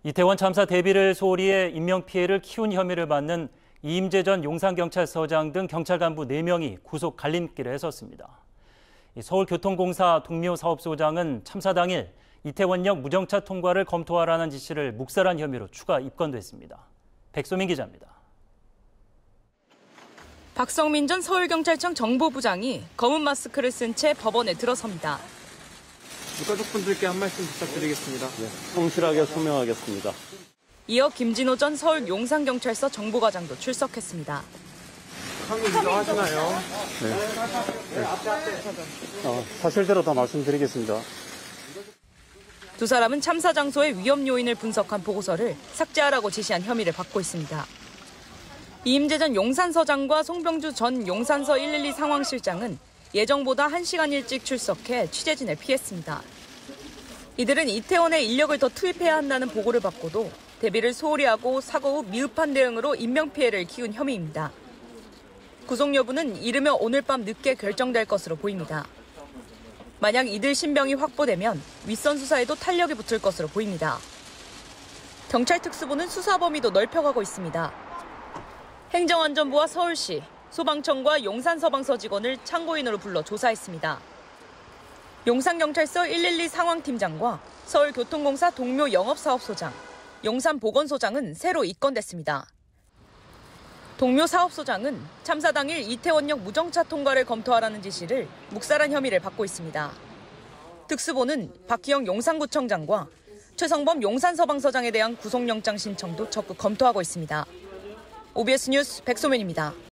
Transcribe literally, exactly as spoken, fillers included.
이태원 참사 대비를 소홀히 해 인명피해를 키운 혐의를 받는 이임재 전 용산경찰서장 등 경찰 간부 네 명이 구속 갈림길에 섰습니다. 서울교통공사 동묘사업소장은 참사 당일 이태원역 무정차 통과를 검토하라는 지시를 묵살한 혐의로 추가 입건됐습니다. 백소민 기자입니다. 박성민 전 서울경찰청 정보부장이 검은 마스크를 쓴 채 법원에 들어섭니다. 유가족분들께 한 말씀 부탁드리겠습니다. 네, 성실하게 소명하겠습니다. 이어 김진호 전 서울 용산경찰서 정보과장도 출석했습니다. 상의 인정하시나요? 네. 네. 어, 사실대로 다 말씀드리겠습니다. 두 사람은 참사 장소의 위험 요인을 분석한 보고서를 삭제하라고 지시한 혐의를 받고 있습니다. 이임재 전 용산서장과 송병주 전 용산서 일일이 상황실장은 예정보다 한 시간 일찍 출석해 취재진을 피했습니다. 이들은 이태원에 인력을 더 투입해야 한다는 보고를 받고도 대비를 소홀히 하고 사고 후 미흡한 대응으로 인명피해를 키운 혐의입니다. 구속 여부는 이르면 오늘 밤 늦게 결정될 것으로 보입니다. 만약 이들 신병이 확보되면 윗선 수사에도 탄력이 붙을 것으로 보입니다. 경찰 특수부는 수사 범위도 넓혀가고 있습니다. 행정안전부와 서울시, 소방청과 용산서방서 직원을 참고인으로 불러 조사했습니다. 용산경찰서 일일이 상황팀장과 서울교통공사 동묘 영업사업소장, 용산보건소장은 새로 입건됐습니다. 동묘 사업소장은 참사 당일 이태원역 무정차 통과를 검토하라는 지시를 묵살한 혐의를 받고 있습니다. 특수부는 박희영 용산구청장과 최성범 용산서방서장에 대한 구속영장 신청도 적극 검토하고 있습니다. 오비에스 뉴스 백소민입니다.